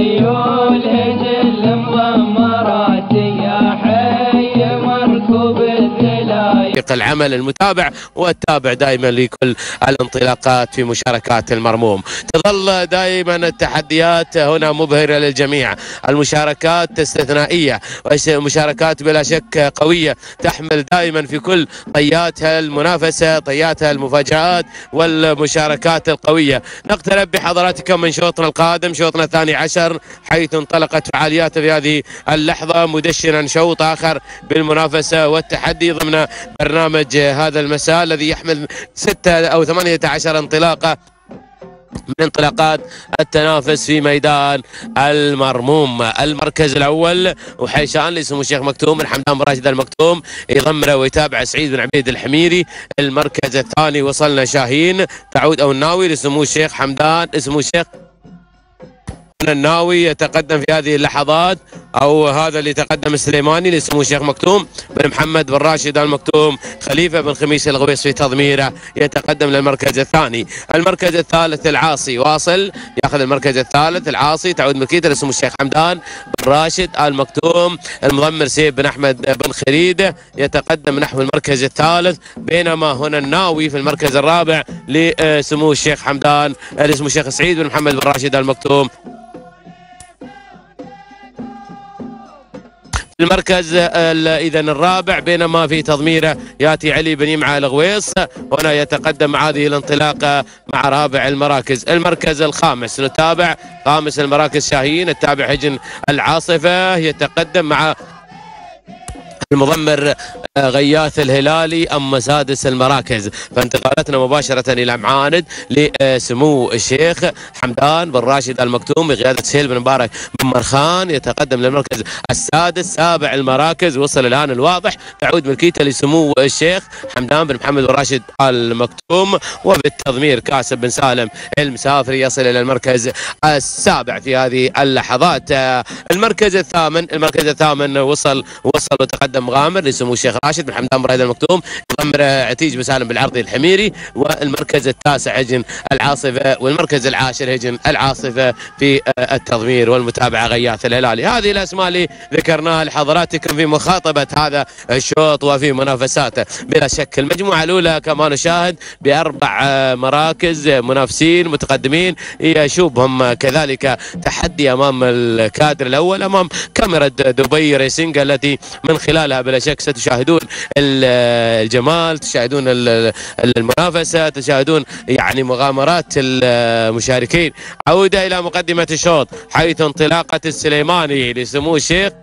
خيول هجل مضمرات يا حي مركوب الذلايل. العمل المتابع والتابع دائما لكل الانطلاقات في مشاركات المرموم. تظل دائما التحديات هنا مبهرة للجميع، المشاركات استثنائية ومشاركات بلا شك قوية تحمل دائما في كل طياتها المنافسة، طياتها المفاجآت والمشاركات القوية. نقترب بحضراتكم من شوطنا القادم، شوطنا الثاني عشر، حيث انطلقت فعاليات في هذه اللحظة مدشنا شوط آخر بالمنافسة والتحدي ضمن برنامج هذا المساء الذي يحمل 6 أو 18 انطلاقة من انطلاقات التنافس في ميدان المرموم. المركز الأول وحيشان لسمو الشيخ مكتوم بن حمدان بن راشد المكتوم، يضمره ويتابع سعيد بن عبيد الحميري. المركز الثاني وصلنا شاهين تعود أو الناوي لسمو الشيخ حمدان، سمو الشيخ الناوي يتقدم في هذه اللحظات، او هذا اللي تقدم السليماني لسمو الشيخ مكتوم بن محمد بن راشد المكتوم. خليفه بن خميس الغويص في تضميره يتقدم للمركز الثاني. المركز الثالث العاصي واصل ياخذ المركز الثالث العاصي، تعود ملكيته لسمو الشيخ حمدان بن راشد المكتوم. المضمر سيف بن احمد بن خريده يتقدم نحو المركز الثالث، بينما هنا الناوي في المركز الرابع لسمو الشيخ حمدان لسمو الشيخ سعيد بن محمد بن راشد المكتوم. المركز اذا الرابع، بينما في تضميره ياتي علي بن يمعه الغويص، هنا يتقدم هذه الانطلاقه مع رابع المراكز. المركز الخامس نتابع خامس المراكز شاهين التابع هجن العاصفه، يتقدم مع المضمر غياث الهلالي. أما سادس المراكز فانتقالتنا مباشرة إلى معاند لسمو الشيخ حمدان بن راشد المكتوم بقيادة سهيل بن مبارك بن مرخان، يتقدم للمركز السادس. سابع المراكز وصل الآن الواضح، تعود ملكيته لسمو الشيخ حمدان بن محمد بن راشد المكتوم، وبالتضمير كاسب بن سالم المسافري يصل إلى المركز السابع في هذه اللحظات. المركز الثامن وصل وتقدم مغامر لسمو الشيخ راشد بن حمدان بن راشد المكتوم، يضمر عتيج بن سالم بالعرضي الحميري. والمركز التاسع هجن العاصفه، والمركز العاشر هجن العاصفه في التضمير والمتابعه غياث الهلالي. هذه الاسماء اللي ذكرناها لحضراتكم في مخاطبه هذا الشوط وفي منافساته. بلا شك المجموعه الاولى كما نشاهد باربع مراكز منافسين متقدمين، يشوبهم كذلك تحدي امام الكادر الاول، امام كاميرا دبي ريسنج التي من خلالها بلا شك ستشاهدون الجمال، تشاهدون المنافسة، تشاهدون يعني مغامرات المشاركين. عودة إلى مقدمة الشوط حيث انطلاقة السليماني لسمو الشيخ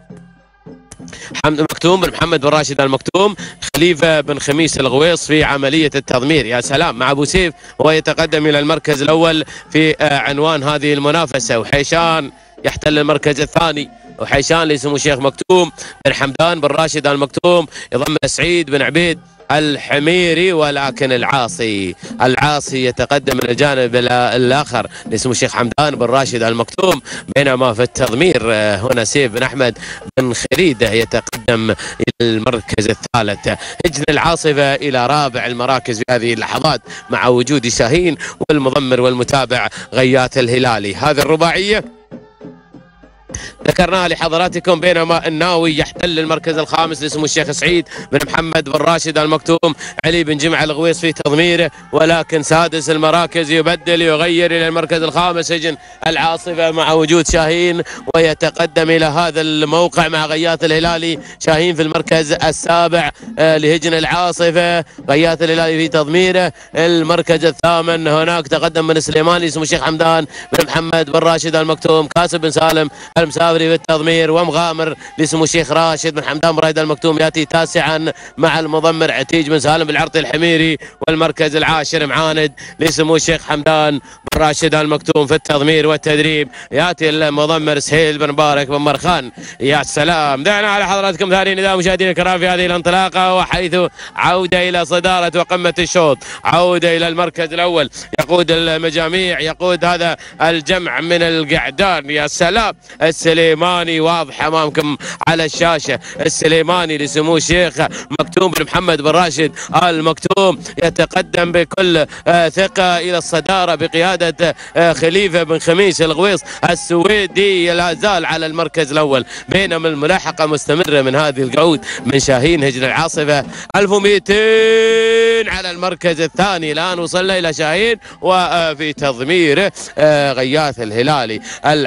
مكتوم بن محمد بن راشد المكتوم، خليفة بن خميس الغويص في عملية التضمير. يا سلام مع أبو سيف ويتقدم إلى المركز الأول في عنوان هذه المنافسة. وحيشان يحتل المركز الثاني، وحيشان لسمو الشيخ مكتوم بن حمدان بن راشد المكتوم، يضم سعيد بن عبيد الحميري. ولكن العاصي يتقدم من الجانب الآخر لسمو الشيخ حمدان بن راشد المكتوم، بينما في التضمير هنا سيف بن أحمد بن خريده يتقدم إلى المركز الثالث. هجن العاصفة إلى رابع المراكز في هذه اللحظات مع وجود شاهين والمضمر والمتابع غياث الهلالي. هذه الرباعية ذكرناها لحضراتكم، بينما الناوي يحتل المركز الخامس لسمو الشيخ سعيد بن محمد بن راشد المكتوم، علي بن جمعة الغويص في تضميره. ولكن سادس المراكز يبدل يغير إلى المركز الخامس هجن العاصفة مع وجود شاهين، ويتقدم إلى هذا الموقع مع غياث الهلالي. شاهين في المركز السابع لهجن العاصفة، غياث الهلالي في تضميره. المركز الثامن هناك تقدم من سليماني سمو الشيخ حمدان بن محمد بن راشد المكتوم، كاسب بن سالم المسافري بالتضمير. ومغامر لسمو الشيخ راشد بن حمدان بن راشد المكتوم ياتي تاسعا مع المضمر عتيج بن سالم بالعرض الحميري. والمركز العاشر معاند لسمو الشيخ حمدان بن راشد المكتوم في التضمير والتدريب، ياتي المضمر سهيل بن مبارك بن مرخان. يا سلام، دعنا على حضراتكم ثاني نداء مشاهدينا الكرام في هذه الانطلاقه، وحيث عوده الى صداره وقمه الشوط، عوده الى المركز الاول، يقود المجاميع، يقود هذا الجمع من القعدان. يا سلام، السليماني السليماني واضح امامكم على الشاشه. السليماني لسمو الشيخ مكتوم بن محمد بن راشد ال مكتوم يتقدم بكل ثقه الى الصداره بقياده خليفه بن خميس الغويص السويدي، لا زال على المركز الاول، بينما الملاحقه مستمره من هذه القعود من شاهين هجن العاصفه 1200 على المركز الثاني. الان وصلنا الى شاهين وفي تضميره غياث الهلالي.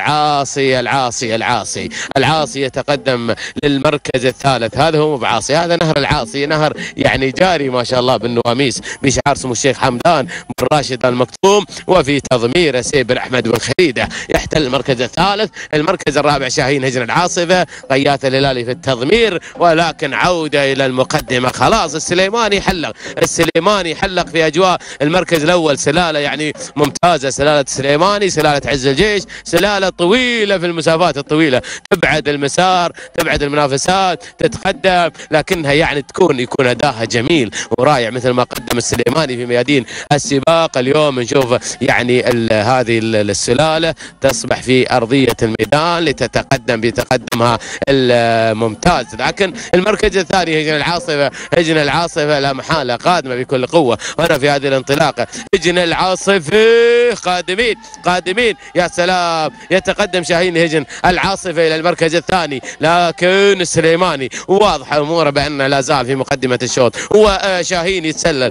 العاصي يتقدم للمركز الثالث. هذا هو بعاصي، هذا نهر العاصي، نهر يعني جاري ما شاء الله بالنواميس بشعار سمو الشيخ حمدان بن راشد المكتوم. وفي تضميره سيبر احمد بن خليده يحتل المركز الثالث. المركز الرابع شاهين هجن العاصفه، غياث الهلالي في التضمير، ولكن عوده الى المقدمه. خلاص السليماني حلق في اجواء المركز الاول. سلاله يعني ممتازه، سلاله السليماني، سلاله عز الجيش، سلاله طويله في المسافات الطويله، تبعد المسار، تبعد المنافسات، تتقدم، لكنها يعني يكون اداها جميل ورائع مثل ما قدم السليماني في ميادين السباق. اليوم نشوف يعني هذه السلاله تصبح في ارضيه الميدان لتتقدم بتقدمها الممتاز. لكن المركز الثاني هجن العاصفه لا محاله قادمه بكل قوه هنا في هذه الانطلاقه. هجن العاصفه قادمين يا سلام. يتقدم شاهين هجن العاصفه الى المركز الثاني، لكن السليماني واضح اموره بانه لا زال في مقدمه الشوط. وشاهين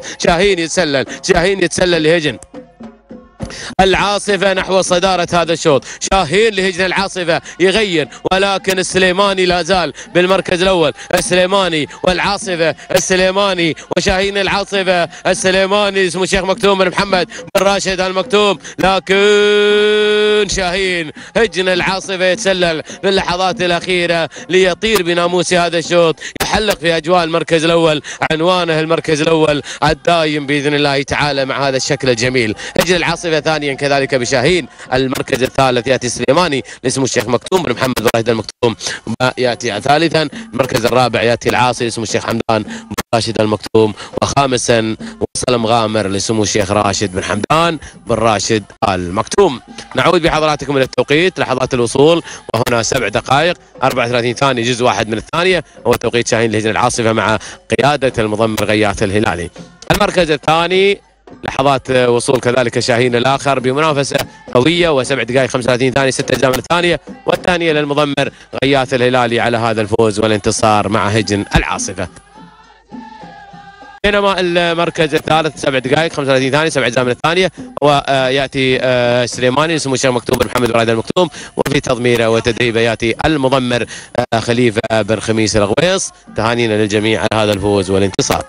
يتسلل لهجن العاصفة نحو صدارة هذا الشوط. شاهين لهجن العاصفة يغير، ولكن السليماني لا زال بالمركز الأول. السليماني والعاصفة، السليماني وشاهين العاصفة. السليماني اسمه الشيخ مكتوم بن محمد بن راشد المكتوم، لكن شاهين هجن العاصفة يتسلل في اللحظات الأخيرة ليطير بناموس هذا الشوط، يحلق في أجواء المركز الأول. عنوانه المركز الأول الدايم بإذن الله تعالى مع هذا الشكل الجميل. هجن العاصفة ثانيا كذلك بشاهين. المركز الثالث ياتي السليماني لاسمه الشيخ مكتوم بن محمد بن راشد المكتوم ياتي ثالثا. المركز الرابع ياتي العاصي لاسمه الشيخ حمدان بن راشد المكتوم. وخامسا وصل مغامر لسمو الشيخ راشد بن حمدان بن راشد المكتوم. نعود بحضراتكم الى التوقيت لحظات الوصول، وهنا 7 دقائق 34 ثانيه جزء واحد من الثانيه هو توقيت شاهين لهجن العاصفه مع قياده المضمر غياث الهلالي. المركز الثاني لحظات وصول كذلك شاهين الآخر بمنافسة قوية، و7 دقائق 35 ثانية 6 أجزاء من الثانية، والثانية للمضمر غياث الهلالي على هذا الفوز والانتصار مع هجن العاصفة. بينما المركز الثالث 7 دقائق 35 ثانية 7 أجزاء من الثانية، ويأتي السليماني اسمه الشيخ مكتوم بن محمد بن راشد المكتوم، وفي تضميره وتدريبه يأتي المضمر خليفة بن خميس الغويص. تهانينا للجميع على هذا الفوز والانتصار.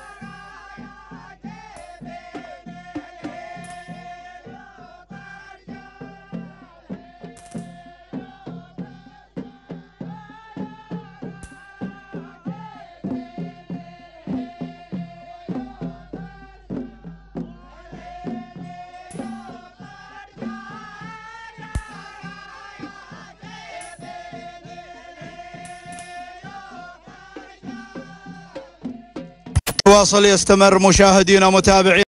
واصل يستمر مشاهدينا متابعين